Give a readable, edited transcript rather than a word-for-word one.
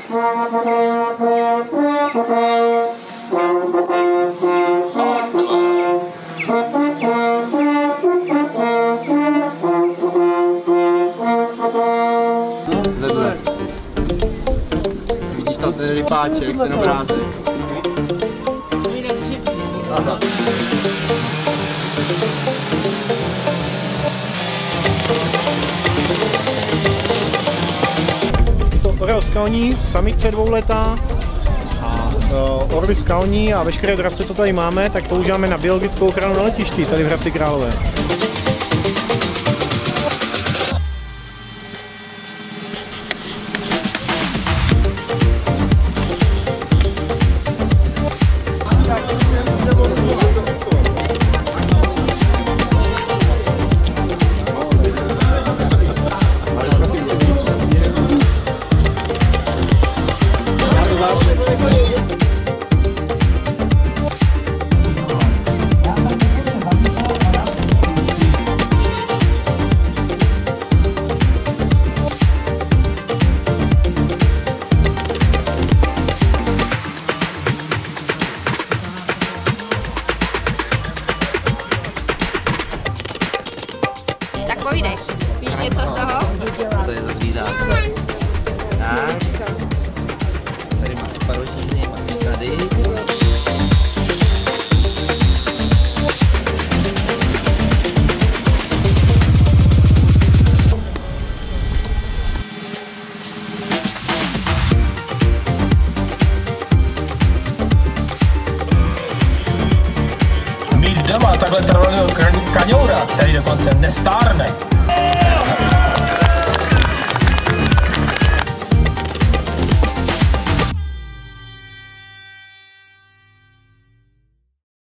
Vidíš tam ten rybáček, ten obrázek. Aha. To orel skalní, samice dvouletá a orly skalní a veškeré dravce, co tady máme, tak používáme na biologickou ochranu na letišti, tady v Hradci Králové. Tak povídej, víš něco z toho? To je za zvířátko. Tak. Tady máš parožíny, máš tady. Mít doma takhle trvalého kaňoura, který dokonce nestárne,